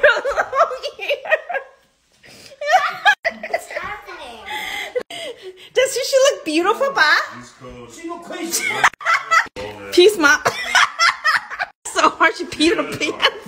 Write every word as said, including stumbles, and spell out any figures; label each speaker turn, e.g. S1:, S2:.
S1: long hair.
S2: What's happening?
S1: Doesn't she look beautiful, Pa?
S3: She look crazy.
S1: Peace, Mom. So hard she peed in her pants.